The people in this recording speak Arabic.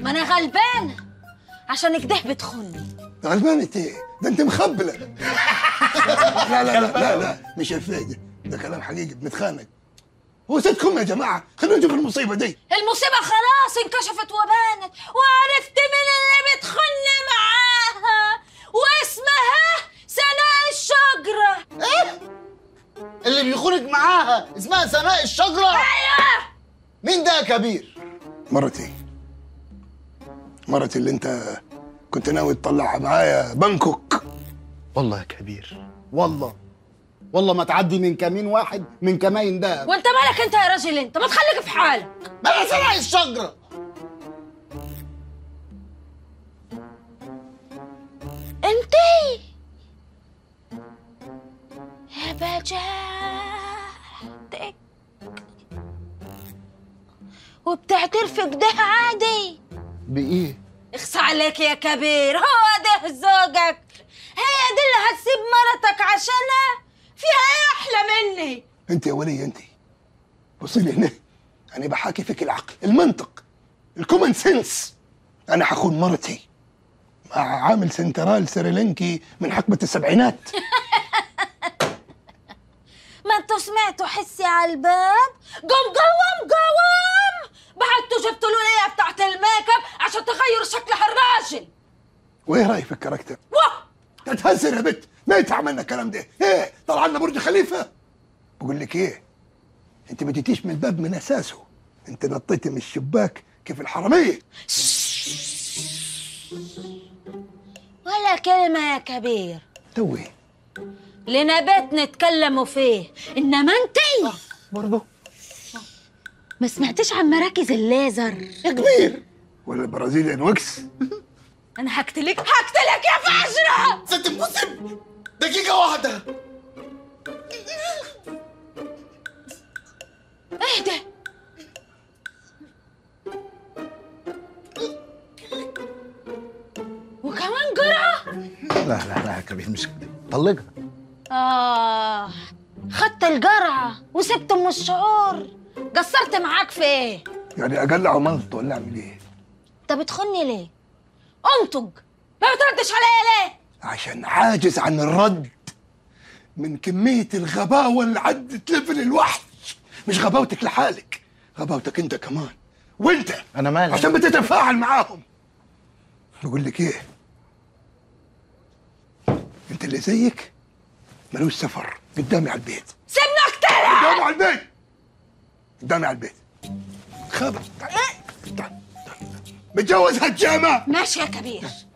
ما انا غلبانه عشان كده بتخوني. غلبانة ايه؟ ده انت مخبلة. لا لا لا لا لا مش الفايدة، ده كلام حقيقي بنتخانق. هو ستكم يا جماعة، خلينا نشوف المصيبة دي. المصيبه خلاص انكشفت وبانت، وعرفت مين اللي بتخوني معاها، واسمها سناء الشجره. ايه؟ اللي بيخونك معاها اسمها سناء الشجره؟ ايوه. مين ده يا كبير؟ مرتي اللي انت كنت ناوي تطلعها معايا بانكوك. والله يا كبير، والله ما تعدي من كمين واحد من كمين ده. وانت مالك انت يا راجل؟ انت ما تخليك في حالك. ما انا سناء الشجره. انتي يا بجاحتك وبتعترفي كده عادي؟ بايه؟ اخصى عليك يا كبير، هو ده زوجك؟ هي دي اللي هتسيب مرتك عشانها؟ فيها ايه احلى مني؟ انت يا ولية انت بصي لي هنا، انا بحاكي فيك العقل، المنطق، الكومن سنس. انا هخون مرتي مع عامل سنترال سريلانكي من حقبة السبعينات. ما انتوا سمعتوا حسي على الباب؟ قوم بعدتوا جبتوا له ليه بتاعت الميك اب عشان تغيروا شكل الراجل. وايه رايك في الكاركتر؟ واه تتهزر يا بت، ما يتعملنا الكلام ده. ايه طلع لنا برج خليفه؟ بقول لك ايه، انت ما جيتيش من الباب من اساسه، انت نطيتي من الشباك كيف الحراميه. ولا كلمة يا كبير، توي لنا بيت نتكلموا فيه، انما انتي برضه ما سمعتش عن مراكز الليزر يا كبير ولا البرازيليان وكس؟ انا هقتلك يا فجرة. ست مسلم، دقيقه واحده. اهدى. وكمان جرعة؟ لا يا كبير مش كده، طلقها. خدت الجرعة وسبت ام الشعور، قصرت معاك في ايه؟ يعني اقلع وملط ولا اعمل ايه؟ انت بتخني ليه؟ انطق، ما بتردش عليا ليه؟ عشان عاجز عن الرد من كمية الغباوة اللي عدت ليفل الوحش. مش غباوتك لحالك، غباوتك انت كمان، وانت انا مالي عشان بتتفاعل معاهم. بقول لك ايه، انت اللي زيك ملوش سفر قدامي على البيت. سيبنا اقتلها قدامي على البيت، قدامي على البيت. خبر تعال متجوز هالجامع. ماشي يا كبير.